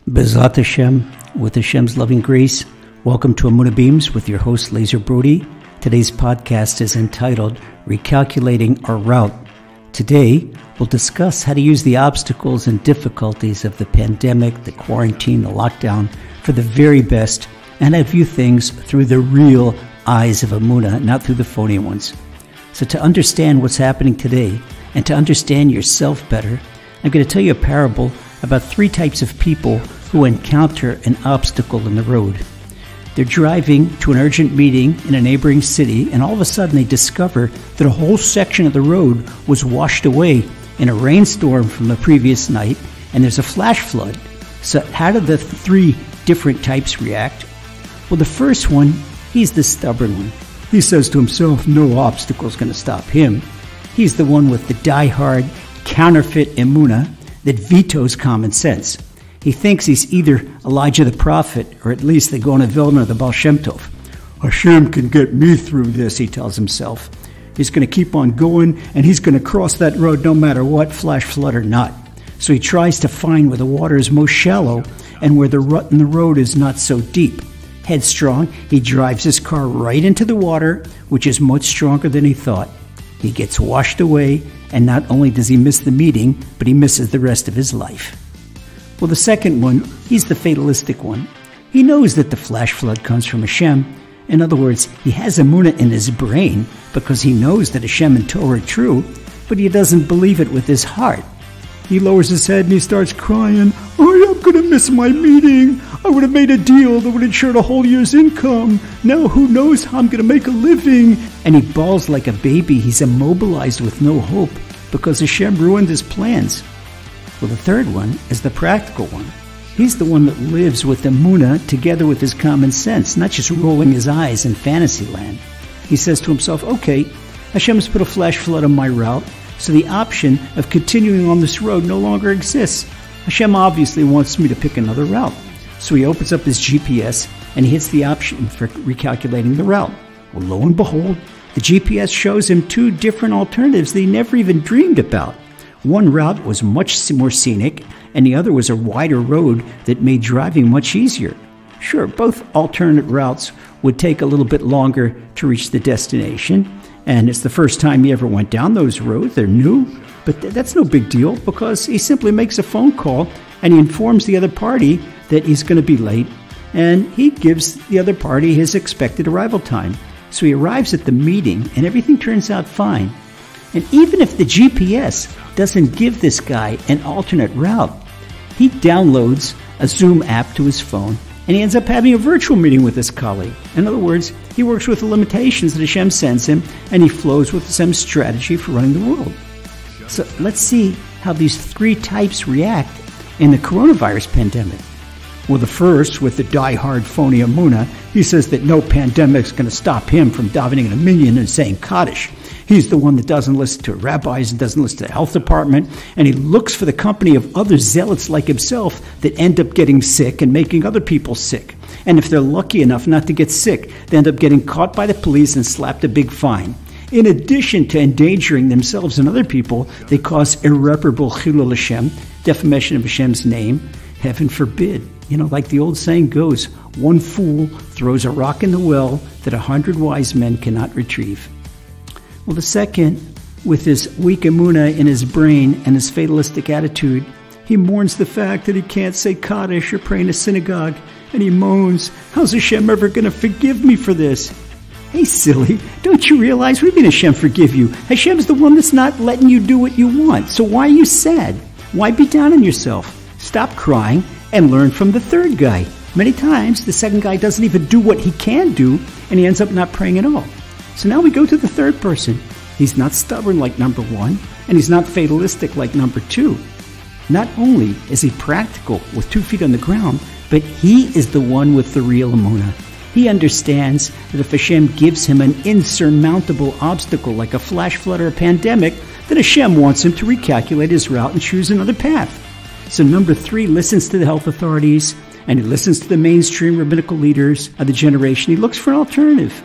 Bezat Hashem, with Hashem's loving grace, welcome to Amunah Beams with your host, Laser Brody. Today's podcast is entitled Recalculating Our Route. Today, we'll discuss how to use the obstacles and difficulties of the pandemic, the quarantine, the lockdown for the very best, and how to view things through the real eyes of Amunah, not through the phony ones. So to understand what's happening today and to understand yourself better, I'm going to tell you a parable about three types of people who encounter an obstacle in the road. They're driving to an urgent meeting in a neighboring city, and all of a sudden they discover that a whole section of the road was washed away in a rainstorm from the previous night, and there's a flash flood. So how do the three different types react? Well, the first one, he's the stubborn one. He says to himself, no obstacle's going to stop him. He's the one with the die-hard, counterfeit emunah that vetoes common sense. He thinks he's either Elijah the prophet, or at least the Gaon of Vilna or the Baal Shem Tov. Hashem can get me through this, he tells himself. He's going to keep on going, and he's going to cross that road no matter what, flash flood or not. So he tries to find where the water is most shallow and where the rut in the road is not so deep. Headstrong, he drives his car right into the water, which is much stronger than he thought. He gets washed away, and not only does he miss the meeting, but he misses the rest of his life. Well, the second one, he's the fatalistic one. He knows that the flash flood comes from Hashem. In other words, he has emunah in his brain because he knows that Hashem and Torah are true, but he doesn't believe it with his heart. He lowers his head and he starts crying, I'm going to miss my meeting. I would have made a deal that would ensure a whole year's income. Now who knows how I'm going to make a living? And he bawls like a baby. He's immobilized with no hope because Hashem ruined his plans. Well, the third one is the practical one. He's the one that lives with emunah together with his common sense, not just rolling his eyes in fantasy land. He says to himself, okay, Hashem's put a flash flood on my route, so the option of continuing on this road no longer exists. Hashem obviously wants me to pick another route. So he opens up his GPS and he hits the option for recalculating the route. Well, lo and behold, the GPS shows him two different alternatives that he never even dreamed about. One route was much more scenic, and the other was a wider road that made driving much easier. Sure, both alternate routes would take a little bit longer to reach the destination, and it's the first time he ever went down those roads. They're new, but that's no big deal because he simply makes a phone call and he informs the other party that he's going to be late, and he gives the other party his expected arrival time. So he arrives at the meeting and everything turns out fine. And even if the GPS doesn't give this guy an alternate route, he downloads a Zoom app to his phone and he ends up having a virtual meeting with his colleague. In other words, he works with the limitations that Hashem sends him, and he flows with Hashem's strategy for running the world. So let's see how these three types react in the coronavirus pandemic. Well, the first, with the die-hard phony emunah, he says that no pandemic's going to stop him from davening in a minyan and saying Kaddish. He's the one that doesn't listen to rabbis and doesn't listen to the health department, and he looks for the company of other zealots like himself that end up getting sick and making other people sick. And if they're lucky enough not to get sick, they end up getting caught by the police and slapped a big fine. In addition to endangering themselves and other people, they cause irreparable chilul Hashem, defamation of Hashem's name. Heaven forbid. You know, like the old saying goes, one fool throws a rock in the well that 100 wise men cannot retrieve. Well, the second, with his weak emunah in his brain and his fatalistic attitude, he mourns the fact that he can't say Kaddish or pray in a synagogue, and he moans, how's Hashem ever going to forgive me for this? Hey, silly, don't you realize, what do you mean Hashem forgive you? Hashem's the one that's not letting you do what you want, so why are you sad? Why be down on yourself? Stop crying and learn from the third guy. Many times, the second guy doesn't even do what he can do, and he ends up not praying at all. So now we go to the third person. He's not stubborn like number one, and he's not fatalistic like number two. Not only is he practical with 2 feet on the ground, but he is the one with the real emunah. He understands that if Hashem gives him an insurmountable obstacle like a flash flood or a pandemic, then Hashem wants him to recalculate his route and choose another path. So number three listens to the health authorities, and he listens to the mainstream rabbinical leaders of the generation. He looks for an alternative.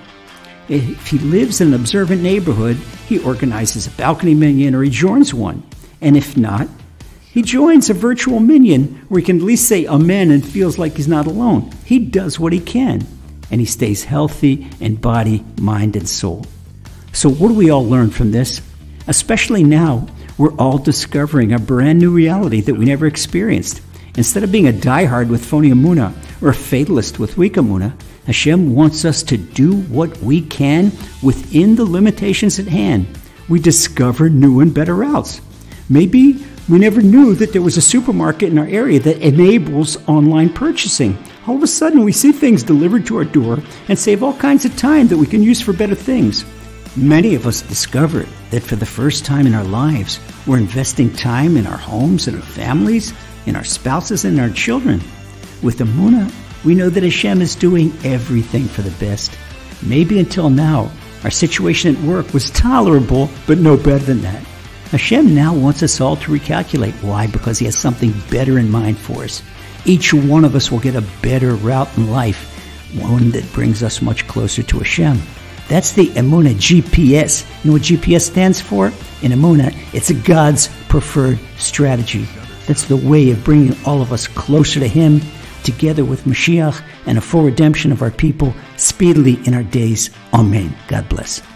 If he lives in an observant neighborhood, he organizes a balcony minyan or he joins one. And if not, He joins a virtual minyan where he can at least say amen and feels like he's not alone. He does what he can, and he stays healthy in body, mind, and soul. So what do we all learn from this? Especially now, we're all discovering a brand new reality that we never experienced. Instead of being a diehard with phony emunah or a fatalist with weak emunah, Hashem wants us to do what we can within the limitations at hand. We discover new and better routes. Maybe we never knew that there was a supermarket in our area that enables online purchasing. All of a sudden, we see things delivered to our door and save all kinds of time that we can use for better things. Many of us discovered that for the first time in our lives, we're investing time in our homes and our families, in our spouses and our children. With emunah, we know that Hashem is doing everything for the best. Maybe until now, our situation at work was tolerable, but no better than that. Hashem now wants us all to recalculate. Why? Because He has something better in mind for us. Each one of us will get a better route in life, one that brings us much closer to Hashem. That's the emunah GPS. You know what GPS stands for? In emunah, it's God's preferred strategy. That's the way of bringing all of us closer to Him, together with Mashiach and a full redemption of our people speedily in our days. Amen. God bless.